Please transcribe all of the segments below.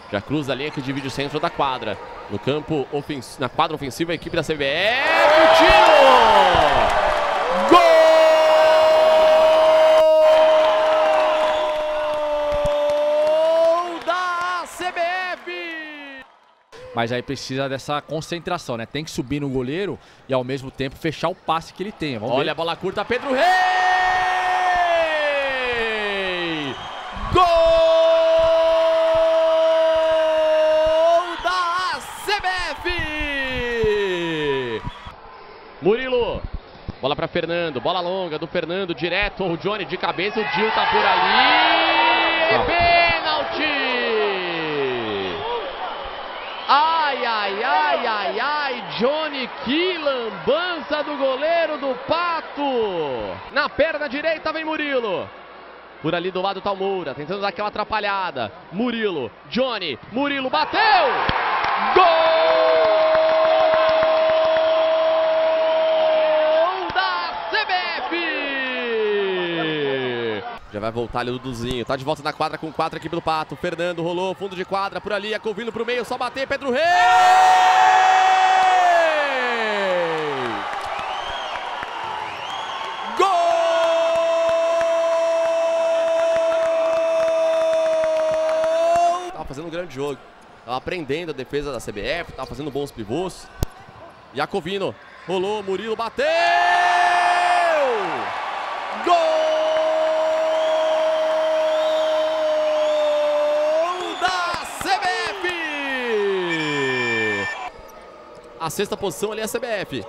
Já cruza a linha que divide o centro da quadra. No campo, na quadra ofensiva, a equipe da CBF. O tiro! Gol da CBF! Mas aí precisa dessa concentração, né? Tem que subir no goleiro e ao mesmo tempo fechar o passe que ele tem. Vamos Olha ver. A bola curta, Pedro Rey! Gol da CBF! Murilo, bola para Fernando, bola longa do Fernando, direto, o Johnny de cabeça, o Dil tá por ali, pênalti! Ai, ai, ai, ai, ai, Johnny, que lambança do goleiro do Pato! Na perna direita vem Murilo. Por ali do lado tá o Moura, tentando dar aquela atrapalhada. Murilo, Johnny, Murilo bateu! Gol da CBF! Já vai voltar ali o Duduzinho, tá de volta na quadra com 4 equipe do Pato. Fernando rolou, fundo de quadra, por ali, Iacovindo pro meio, só bater, Pedro Rey! Fazendo um grande jogo, tava aprendendo a defesa da CBF, tava fazendo bons pivôs. Iacovindo, rolou, Murilo bateu! Gol da CBF! A sexta posição ali é a CBF.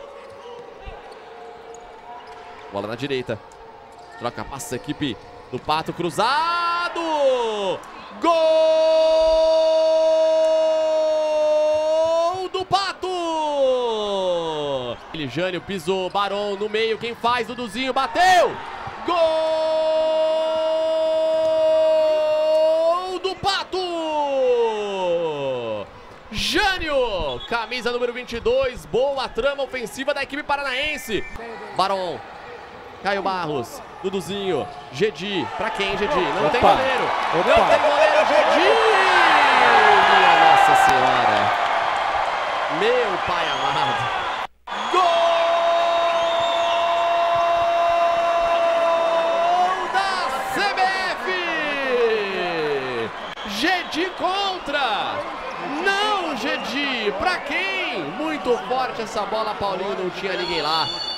Bola na direita, troca, passa a equipe do Pato, cruzado! Gol do Pato! Ele, Jânio, pisou, Barão no meio, quem faz? Duduzinho, bateu! Gol do Pato! Jânio, camisa número 22, boa trama ofensiva da equipe paranaense. Barão, Caio Barros, Duduzinho, Gedi, pra quem, Gedi? Não tem goleiro! Não tem goleiro, Gedi! Minha Nossa Senhora! Meu pai amado! Gol da CBF! Gedi contra! Não, Gedi! Pra quem? Muito forte essa bola, Paulinho, não tinha ninguém lá.